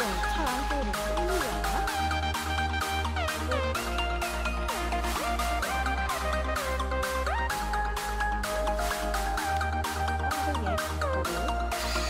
차 안쪽으로 뚫리지 않나? 깜짝이야, 이거를.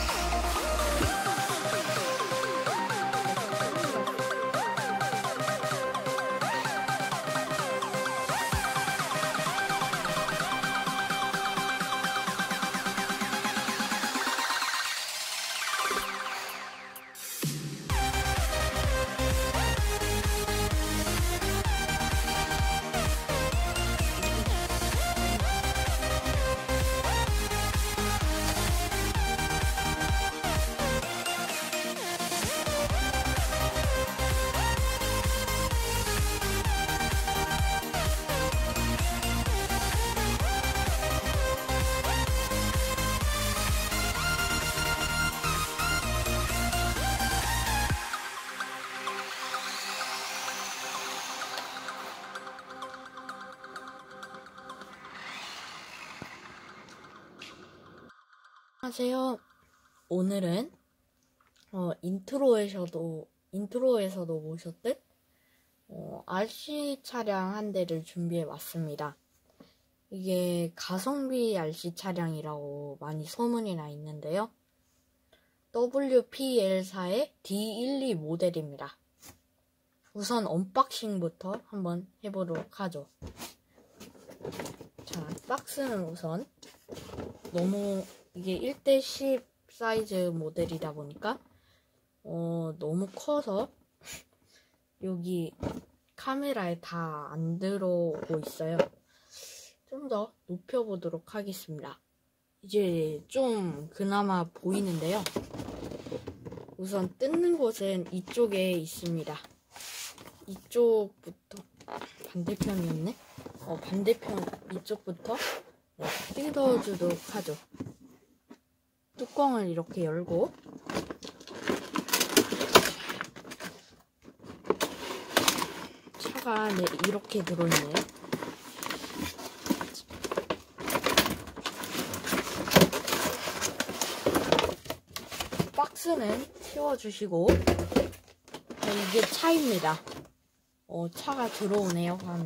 안녕하세요. 오늘은 인트로에서도 보셨듯 RC 차량 한 대를 준비해 왔습니다. 이게 가성비 RC 차량이라고 많이 소문이 나 있는데요. WPL4의 D12 모델입니다. 우선 언박싱부터 한번 해보도록 하죠. 자, 박스는 우선 너무 이게 1:10 사이즈 모델이다 보니까 너무 커서 여기 카메라에 다 안 들어오고 있어요. 좀 더 높여보도록 하겠습니다. 이제 좀 그나마 보이는데요. 우선 뜯는 곳은 이쪽에 있습니다. 이쪽부터 반대편이었네? 반대편 이쪽부터 뜯어주도록 하죠. 뚜껑을 이렇게 열고 차가 이렇게 들어있네요. 박스는 치워주시고 이게 차입니다. 차가 들어오네요. 하면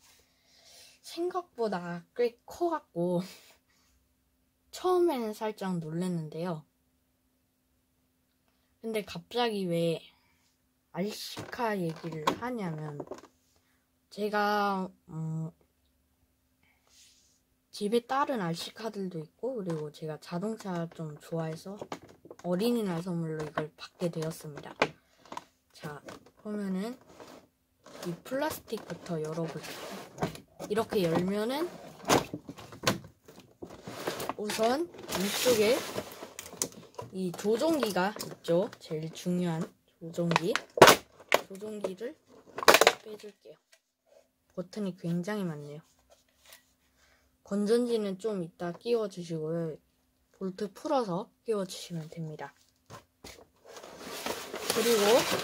생각보다 꽤 커갖고 처음에는 살짝 놀랐는데요. 근데 갑자기 왜 RC카 얘기를 하냐면 제가 집에 다른 RC카들도 있고 그리고 제가 자동차 좀 좋아해서 어린이날 선물로 이걸 받게 되었습니다. 자, 그러면은 이 플라스틱부터 열어볼게요. 이렇게 열면은 우선 이쪽에 이 조종기가 있죠. 제일 중요한 조종기를 빼줄게요. 버튼이 굉장히 많네요. 건전지는 좀 이따 끼워주시고요. 볼트 풀어서 끼워주시면 됩니다. 그리고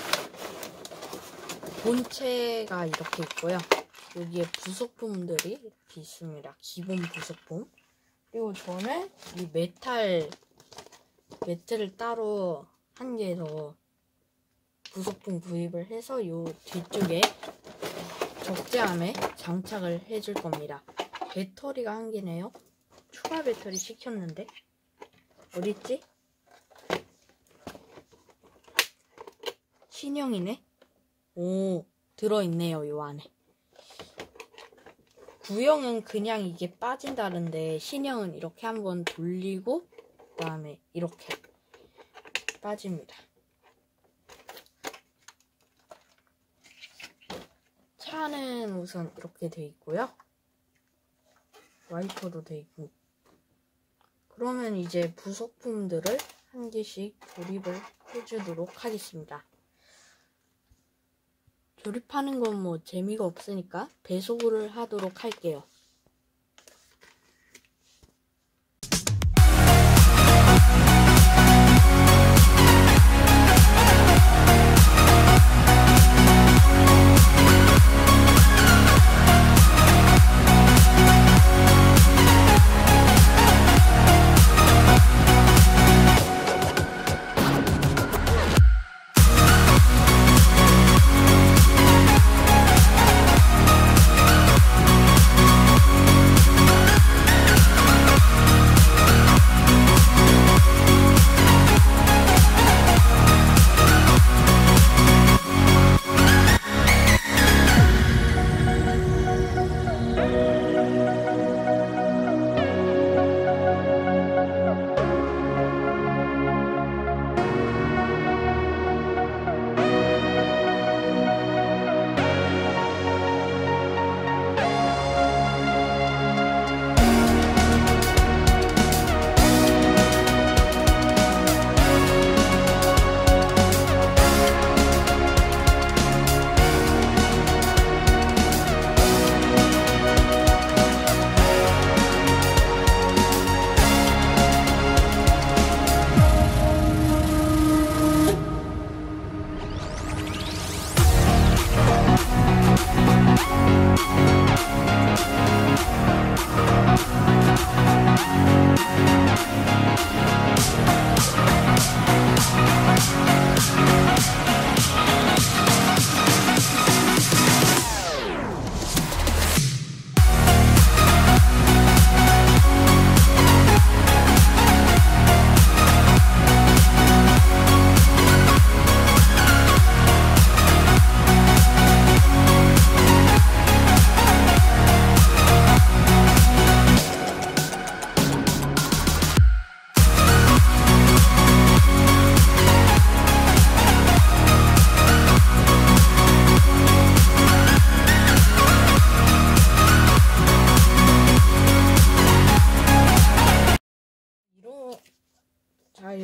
본체가 이렇게 있고요. 여기에 부속품들이 이렇게 있습니다. 기본 부속품. 그리고 저는 이 매트를 따로 한 개 더 부속품 구입을 해서 요 뒤쪽에 적재함에 장착을 해줄 겁니다. 배터리가 한 개네요. 추가 배터리 시켰는데 어딨지? 신형이네. 오, 들어있네요. 요 안에. 구형은 그냥 이게 빠진다는데 신형은 이렇게 한번 돌리고 그 다음에 이렇게 빠집니다. 차는 우선 이렇게 돼 있고요. 와이퍼도 돼 있고. 그러면 이제 부속품들을 한 개씩 조립을 해주도록 하겠습니다. 조립하는 건 뭐 재미가 없으니까 배속을 하도록 할게요.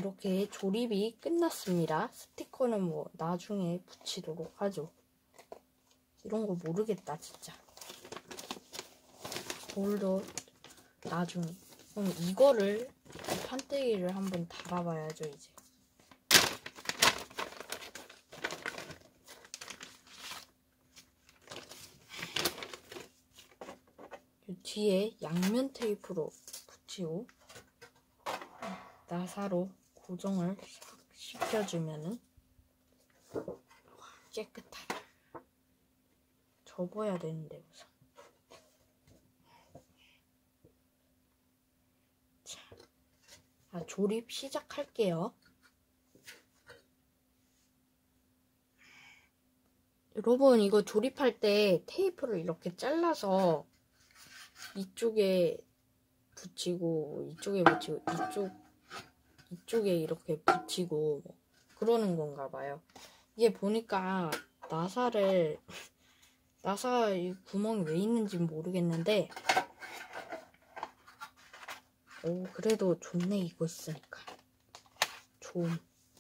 이렇게 조립이 끝났습니다. 스티커는 뭐 나중에 붙이도록 하죠. 이런 거 모르겠다 진짜. 볼도 나중에. 그럼 이거를 판때기를 한번 달아봐야죠 이제. 뒤에 양면 테이프로 붙이고 나사로 고정을 시켜주면은 깨끗하게 접어야 되는데 우선. 자, 조립 시작할게요. 여러분 이거 조립할 때 테이프를 이렇게 잘라서 이쪽에 붙이고 이쪽에 붙이고 이쪽에 이렇게 붙이고 뭐 그러는 건가 봐요. 이게 보니까 나사 이 구멍이 왜 있는지 모르겠는데 오 그래도 좋네 이거 있으니까. 좋음.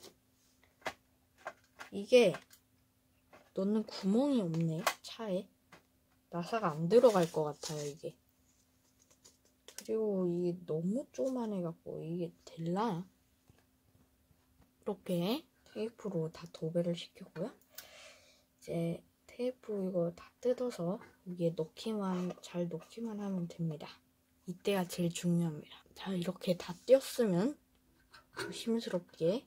이게 넣는 구멍이 없네 차에. 나사가 안 들어갈 것 같아요 이게. 그리고 이게 너무 조그만해갖고 이게 될라나? 이렇게 테이프로 다 도배를 시켰고요. 이제 테이프 이거 다 뜯어서 여기에 잘 넣기만 하면 됩니다. 이때가 제일 중요합니다. 자 이렇게 다 띄었으면 조심스럽게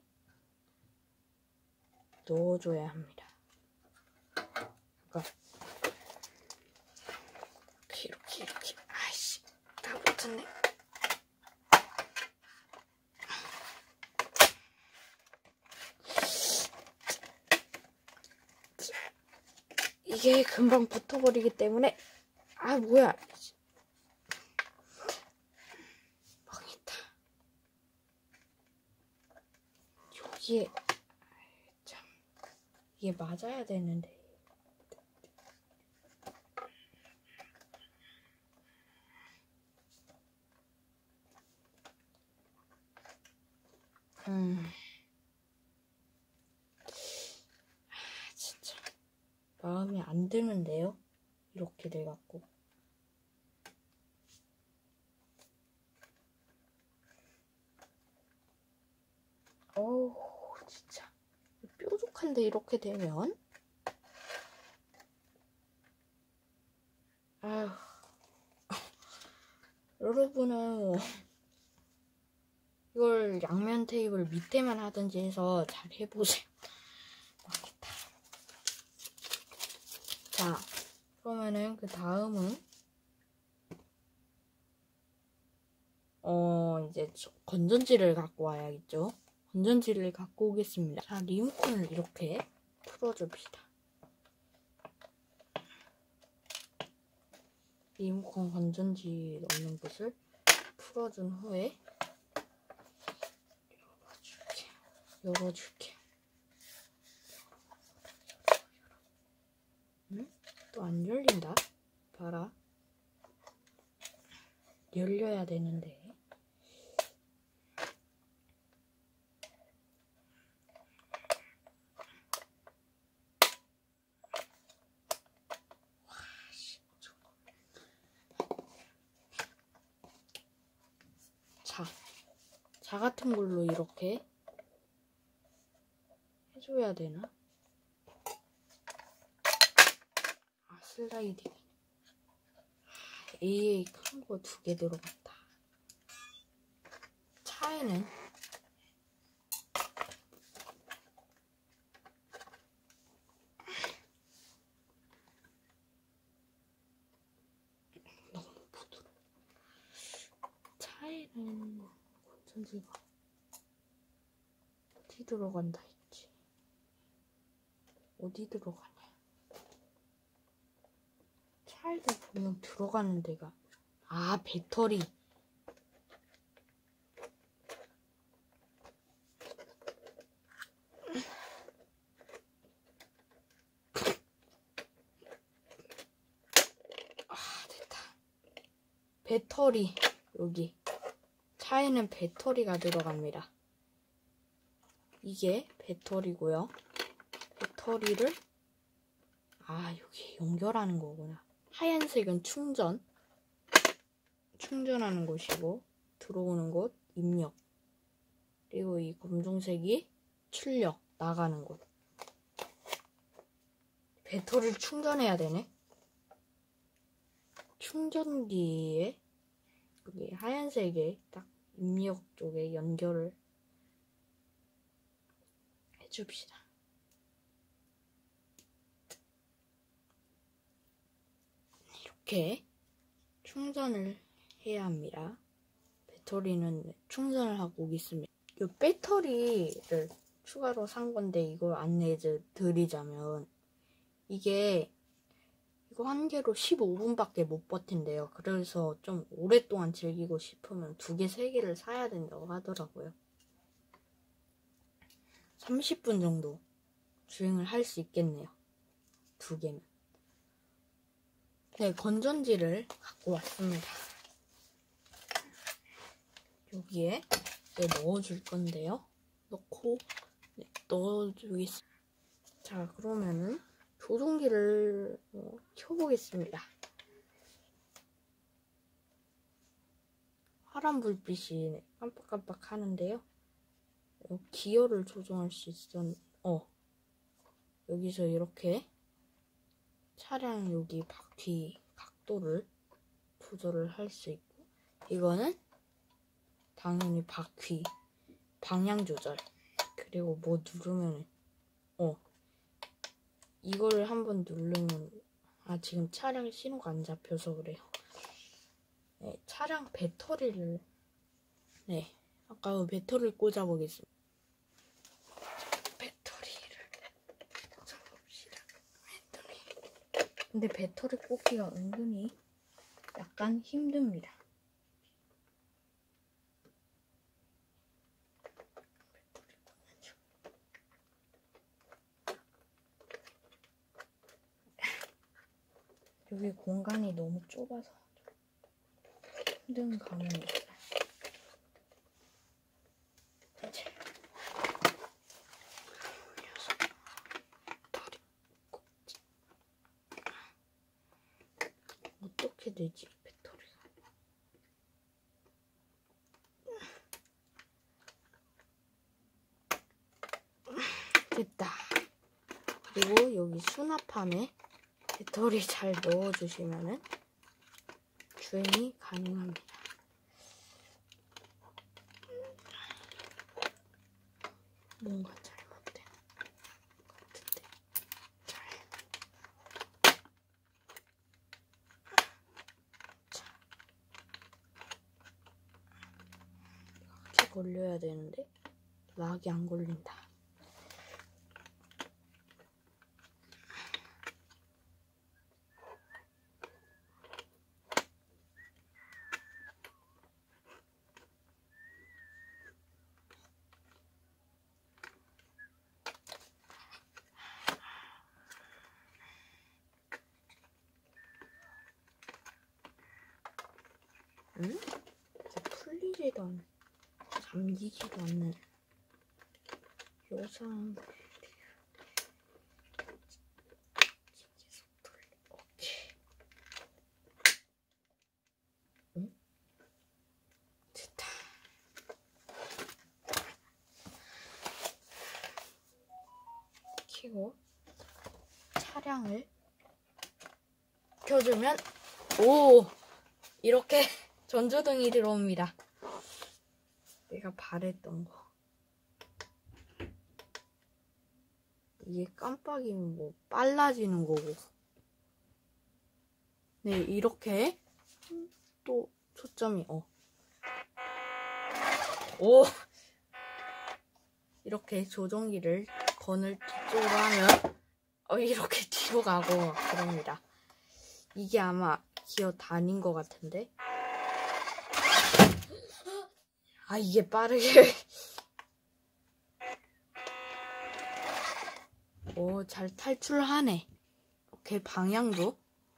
넣어줘야 합니다. 그러니까 이렇게 아이씨 다 붙었네. 이게 금방 붙어버리기 때문에 아 뭐야 망했다. 여기에 참 이게 맞아야 되는데 진짜 마음이 안 드는데요. 이렇게 돼갖고 어우 진짜 뾰족한데 이렇게 되면 아휴 여러분은 이걸 양면 테이프를 밑에만 하든지 해서 잘 해보세요. 망했다. 자 그러면은 그 다음은 이제 건전지를 갖고 와야겠죠. 건전지를 갖고 오겠습니다. 자 리모컨을 이렇게 풀어줍시다. 리모컨 건전지 넣는 곳을 풀어준 후에 열어줄게. 응? 또 안 열린다. 봐라. 열려야 되는데. 자 같은 걸로 이렇게 해줘야 되나? 아 슬라이딩. AA 큰 거 2개 들어갔다. 차에는 너무 부드러워. 차에는 건전지가 어디 들어간다 했지? 어디 들어가냐? 차에도 보면 들어가는 데가 아 배터리. 아 됐다. 배터리 여기 차에는 배터리가 들어갑니다. 이게 배터리고요. 배터리를 여기 연결하는 거구나. 하얀색은 충전하는 곳이고, 들어오는 곳 입력, 그리고 이 검정색이 출력, 나가는 곳. 배터리를 충전해야 되네. 충전기에 여기 하얀색에 딱 입력 쪽에 연결을 해줍시다. 이렇게 충전을 해야 합니다. 배터리는 충전을 하고 오겠습니다. 이 배터리를 추가로 산 건데 이걸 안내해 드리자면, 이거 한 개로 15분밖에 못 버틴대요. 그래서 좀 오랫동안 즐기고 싶으면 2개, 3개를 사야 된다고 하더라고요. 30분 정도 주행을 할 수 있겠네요. 2개면. 네, 건전지를 갖고 왔습니다. 여기에 넣어줄 건데요. 넣어주겠습니다. 자, 그러면은 조종기를 켜보겠습니다. 파란 불빛이 깜빡깜빡 하는데요. 기어를 조정할 수 여기서 이렇게 차량 여기 바퀴 각도를 조절을 할 수 있고, 이거는 당연히 바퀴 방향 조절, 그리고 뭐 누르면 이거를 한번 누르면 지금 차량 신호가 안 잡혀서 그래요. 네, 차량 배터리를 아까 배터리를 꽂아보겠습니다. 배터리를 꽂아봅시다. 근데 배터리 꽂기가 은근히 약간 힘듭니다. 여기 공간이 너무 좁아서 힘든 감은 있어요. 어떻게 되지, 배터리가? 됐다. 그리고 여기 수납함에 배터리 잘 넣어주시면은 주행이 가능합니다. 뭔가 잘못된 것 같은데. 이렇게 걸려야 되는데 락이 안 걸린다. 응? 풀리지도 않네. 잠기지도 않는 요상. 오케이. 응? 됐다. 켜고 차량을 켜주면 이렇게 전조등이 들어옵니다. 내가 바랬던 거. 이게 깜빡이면 뭐 빨라지는 거고. 네, 이렇게 또 초점이 이렇게 조종기를 건을 뒤쪽으로 하면 이렇게 뒤로 가고 그럽니다. 이게 아마 기어 단인 것 같은데. 이게 빠르게. 잘 탈출하네. 이렇게 방향도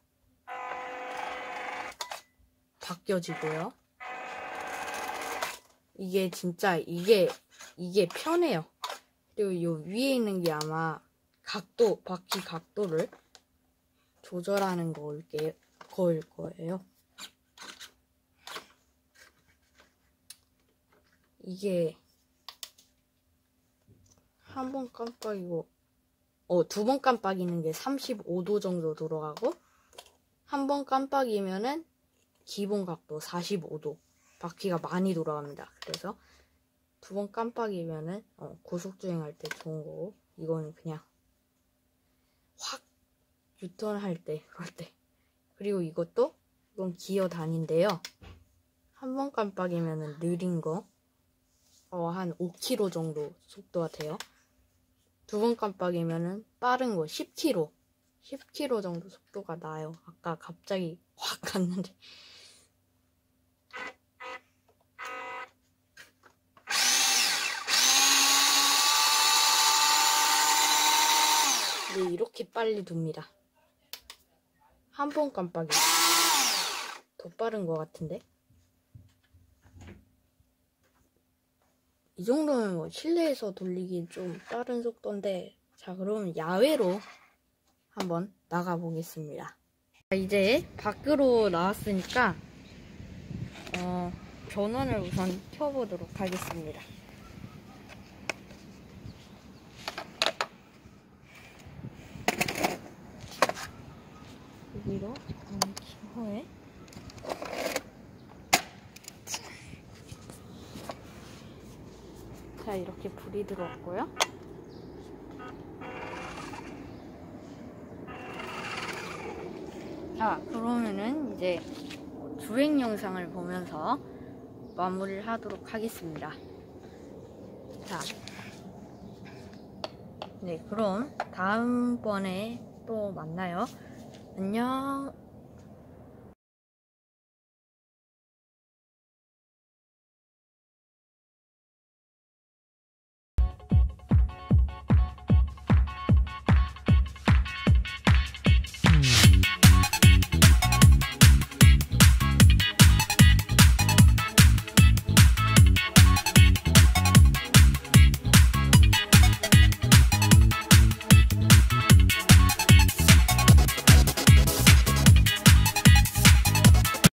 바뀌어지고요. 이게 진짜 이게 편해요. 그리고 요 위에 있는 게 아마 바퀴 각도를 조절하는 거일 거예요. 이게 한 번 깜빡이고, 두 번 깜빡이는 게 35도 정도 들어가고, 한 번 깜빡이면은 기본 각도 45도. 바퀴가 많이 돌아갑니다. 그래서 두 번 깜빡이면은 고속주행할 때 좋은 거고, 이거는 그냥 확 유턴할 때, 그럴 때. 그리고 이건 기어 단인데요. 한 번 깜빡이면은 느린 거, 한 5km 정도 속도가 돼요. 두 번 깜빡이면은 빠른 거 10km. 10km 정도 속도가 나요. 아까 갑자기 확 갔는데. 네, 이렇게 빨리 둡니다. 한 번 깜빡이. 더 빠른 것 같은데? 이 정도면 뭐 실내에서 돌리기 좀 빠른 속도인데, 자, 그러면 야외로 한번 나가보겠습니다. 이제 밖으로 나왔으니까 전원을 우선 켜보도록 하겠습니다. 여기로 킨 후에 자, 이렇게 불이 들어왔고요. 자, 그러면은 이제 주행 영상을 보면서 마무리를 하도록 하겠습니다. 자, 네, 그럼 다음번에 또 만나요. 안녕.